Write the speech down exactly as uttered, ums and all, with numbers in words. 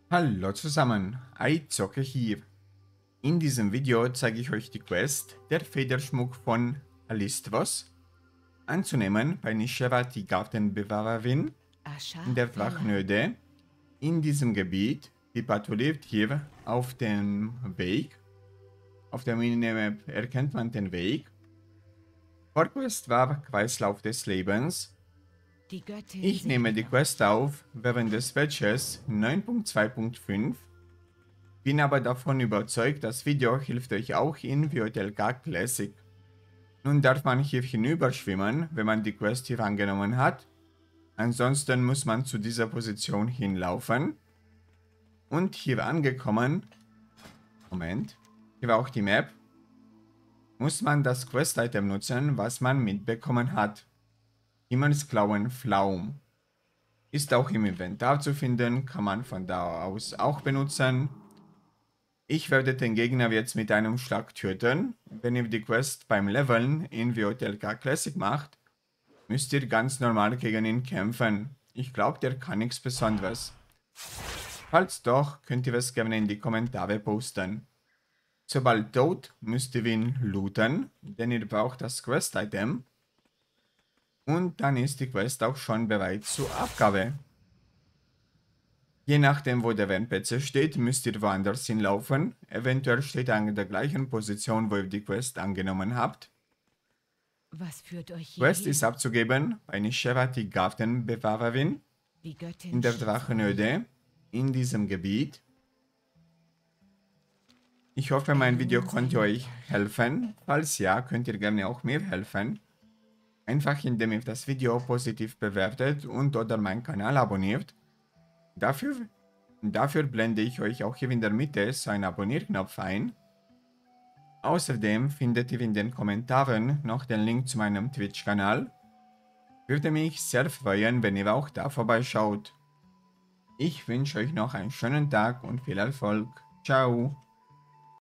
Hallo zusammen, iZocke hier. In diesem Video zeige ich euch die Quest, der Federschmuck von Alistros anzunehmen bei Nisheva, die Gartenbewahrerin in der Drachenöde. In diesem Gebiet, die patrouilliert hier auf dem Weg. Auf der Minimap erkennt man den Weg. Vorquest war Kreislauf des Lebens. Ich nehme die Quest auf während des Patches neun Punkt zwei Punkt fünf. Bin aber davon überzeugt, das Video hilft euch auch in W T L K Classic. Nun darf man hier hinüberschwimmen, wenn man die Quest hier angenommen hat. Ansonsten muss man zu dieser Position hinlaufen. Und hier angekommen, Moment, hier war auch die Map, muss man das Quest-Item nutzen, was man mitbekommen hat. Himmelsklauen Flaum. Ist auch im Inventar zu finden, kann man von da aus auch benutzen. Ich werde den Gegner jetzt mit einem Schlag töten. Wenn ihr die Quest beim Leveln in W T L K Classic macht, müsst ihr ganz normal gegen ihn kämpfen. Ich glaube, der kann nichts Besonderes. Falls doch, könnt ihr es gerne in die Kommentare posten. Sobald tot, müsst ihr ihn looten, denn ihr braucht das Quest-Item. Und dann ist die Quest auch schon bereit zur Abgabe. Je nachdem, wo der N P C steht, müsst ihr woanders hinlaufen. Eventuell steht er an der gleichen Position, wo ihr die Quest angenommen habt. Was führt euch hier? Quest ist abzugeben bei Nisheva, die Gartenbewahrerin Die Göttin in der schießt Drachenöde in diesem Gebiet. Ich hoffe, mein Video konnte euch helfen. Falls ja, könnt ihr gerne auch mir helfen. Einfach indem ihr das Video positiv bewertet und oder meinen Kanal abonniert. Dafür, dafür blende ich euch auch hier in der Mitte so einen Abonnierknopf ein. Außerdem findet ihr in den Kommentaren noch den Link zu meinem Twitch-Kanal. Würde mich sehr freuen, wenn ihr auch da vorbeischaut. Ich wünsche euch noch einen schönen Tag und viel Erfolg. Ciao!